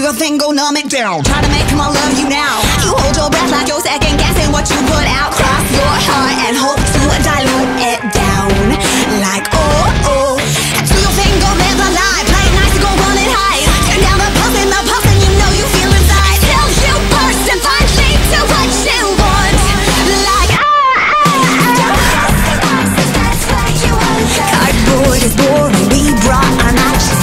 your thing, go numb it down. Try to make him all love you now. You hold your breath like you're second guessing what you put out. Cross your heart and hope to dilute it down. Like oh, do your thing, go live a lie. Play it nice and go run it high. Turn down the pulse and you know you feel inside. Till you burst and find lead to what you want. Like cardboard is boring, we brought our matches.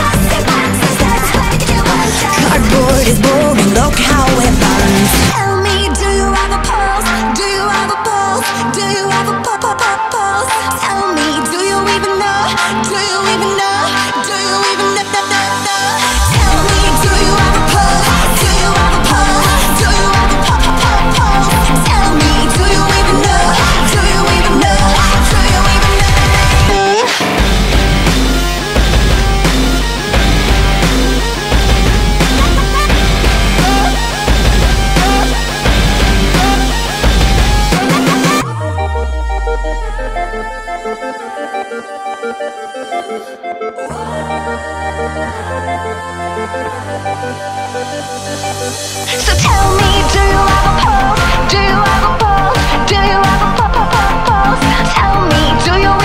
Cardboard is boring, look how it burns. Tell me, do you have a pulse? Do you have a pulse? Do you have a pulse? Tell me, do you even know? Do you even know? Do you even know? Tell me, do you have a pulse? Do you have a pulse? Do you have a pulse? Tell me, do you even know? Do you even know? Do you even know? So tell me, do you have a pulse? Do you have a pulse? Do you have a pulse? Tell me, do you